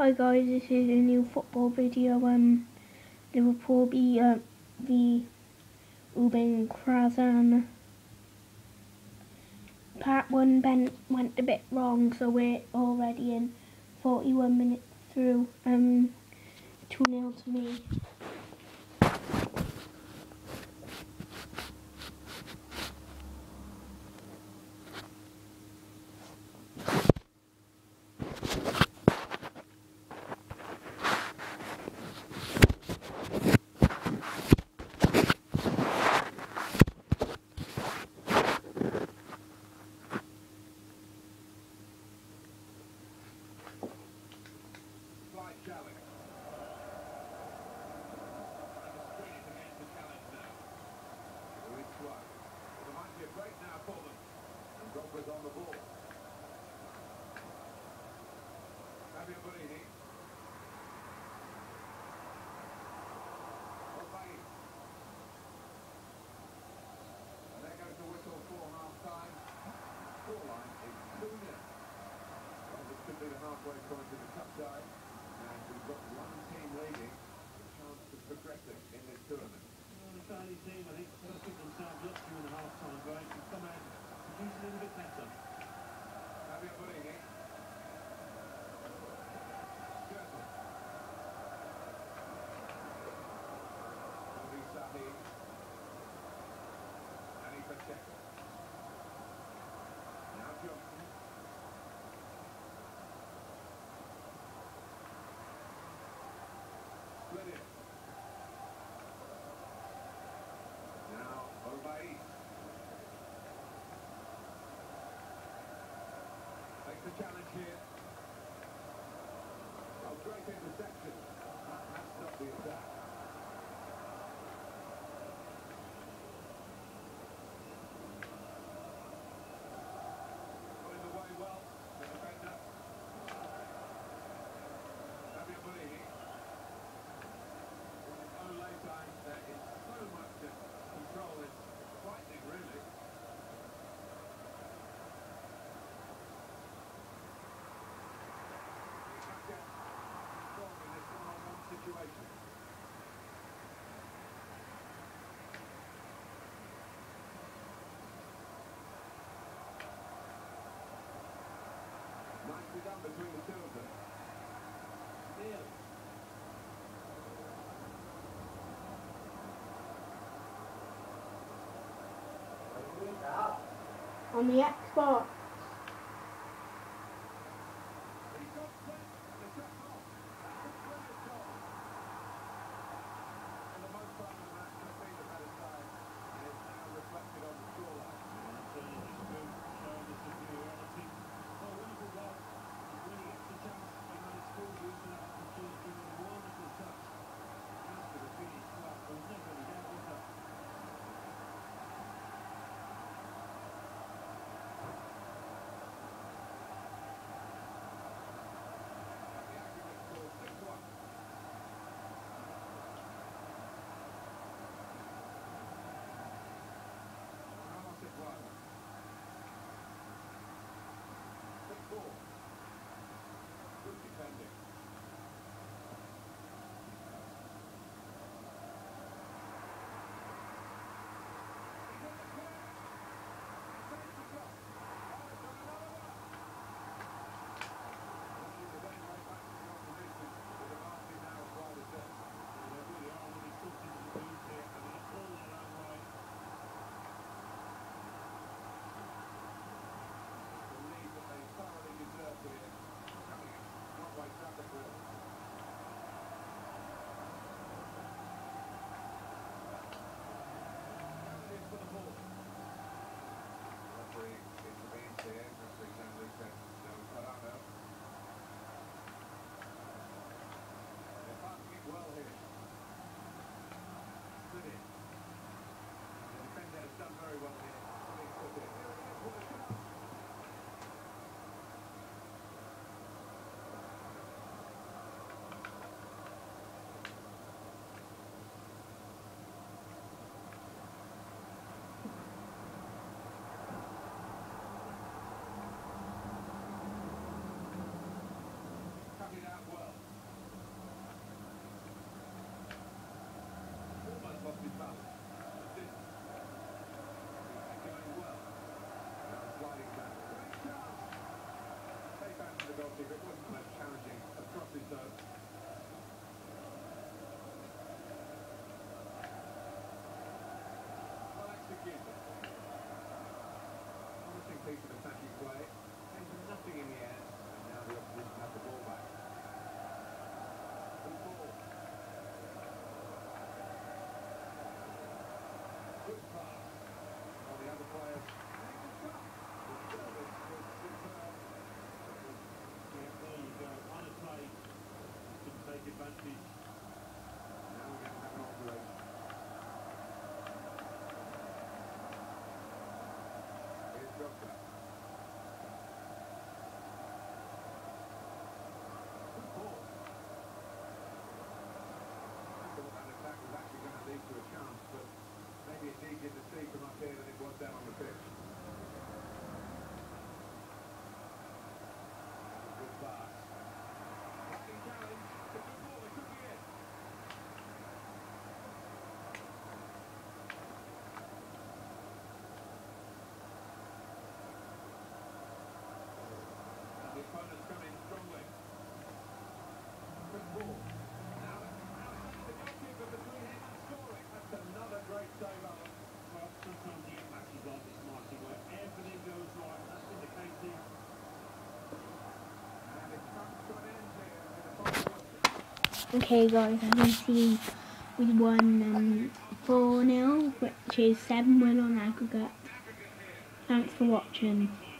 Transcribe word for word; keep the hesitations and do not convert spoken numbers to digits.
Hi guys, this is a new football video. Um, Liverpool beat uh, the Rubin Kazan. Part one ben went a bit wrong, so we're already in forty-one minutes through. Um, two nil to me. On the ball. Fabio Borini. Obaid. And there goes the whistle for half time. Scoreline is two nil. Well, this could be the halfway point of the cup side. And we've got one team leading the chance of progressing in this tournament. Well, the Chinese team, I think, sort of picked themselves up during the half-time break and come out produce a little bit better. Fabio Borini. Gerson. Louis Sahi. Danny Pacheco. Now Johnson. Split it. Now Obaid. Takes the challenge here. Oh, great interception. That has stopped the attack. Pulling away well, the defender. Fabio Borini. Ole time, there is so much control, it's frightening really. Strong in this one-on-one situation. Nicely done between the two of them. Neil. On the Xbox. He's got set. The shot's off. That's a brilliant goal. For the most part of the match, they've been the better side, and it's now reflected on the scoreline. And that's really just good, showing the superiority. Well, Liverpool well, he's really gets the chance when they scored the into that opportunity with a wonderful touch. As for the finish, well, there was never any doubt, was there? ball. Now, outside the goalkeeper between him and scoring. That's another great save, Alan. Well, sometimes you get matches like this, Marty, where everything goes right. That's been the case here. And it comes to an end here in the final. Okay guys, as you can see, we won um, four nil, which is seven one on aggregate. Thanks for watching.